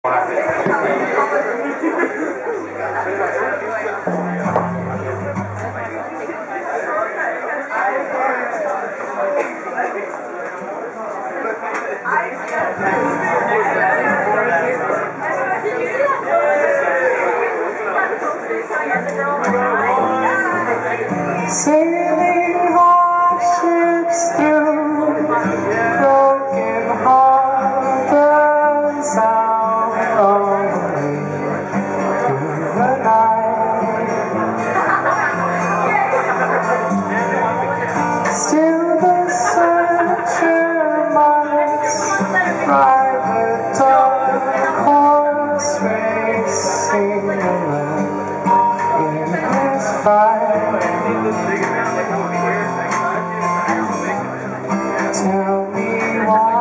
Sailing hardships through broken harbors out on the way through the night. Still the searcher marks ride the dark horse racing around in his fire. Tell me why.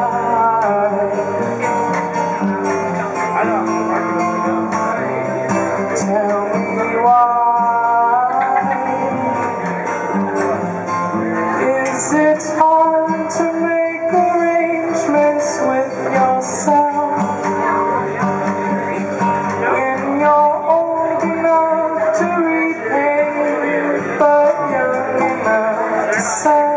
Tell me why. Is it hard to make arrangements with yourself when you're old enough to repay but young enough to sell?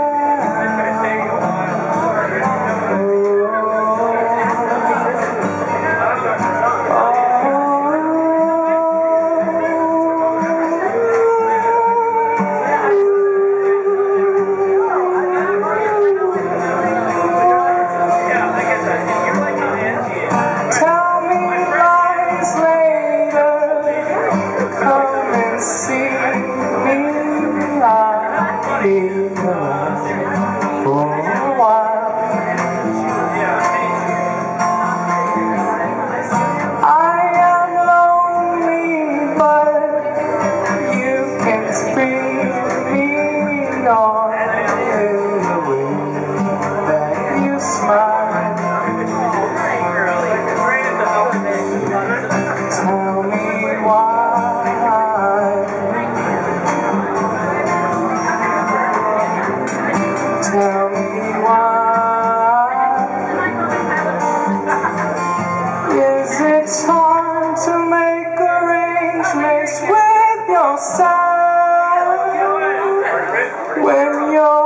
See me, I'll be around for a while. I am lonely, but you can bring me on in the way that you smile. Tell me why. Tell me why. Is it hard to make arrangements with yourself when you're